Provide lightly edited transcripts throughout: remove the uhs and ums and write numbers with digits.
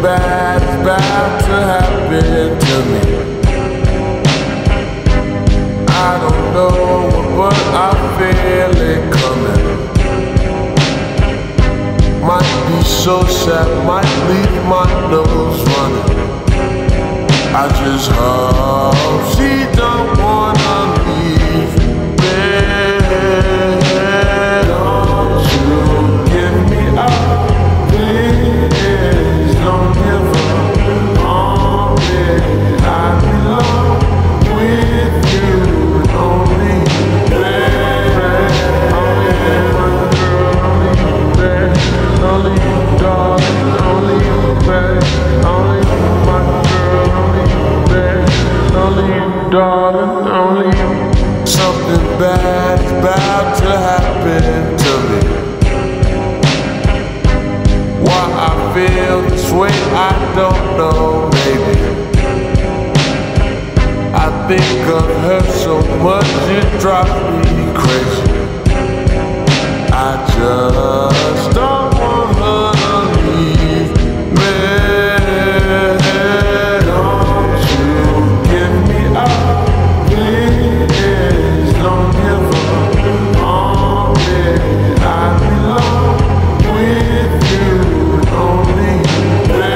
bad is about to happen to me. I don't know but I feel it coming. Might be so sad, might leave my nose running. I just hope she don't wanna leave me. Don't you give me up, please. Don't give up on me. I belong with you, only you, only my girl, only you, darling, only you, only my girl, only you, darling, only you. Something bad is about to happen to me. Why I feel this way, I don't know, maybe. I think of her so much, it drives me crazy. I just don't want her to leave me. Don't you give me up, please. Don't give up on me. I belong with you, only you,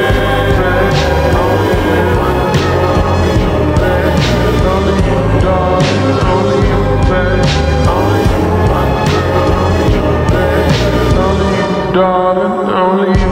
only my girl, only you, darling, only you, only you, my girl, only you, darling, only you.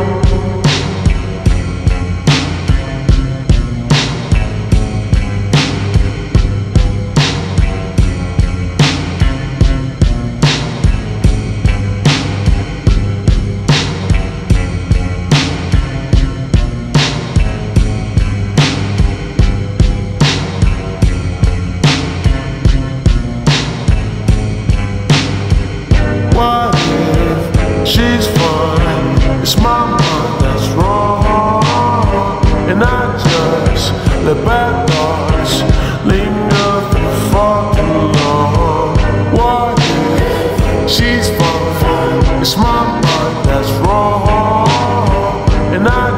What if she's fine? It's my mind that's wrong, and I just let bad thoughts linger for far too long. What if she's fine? It's my mind that's wrong, and I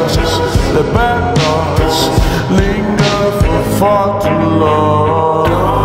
just let bad thoughts linger for far too long.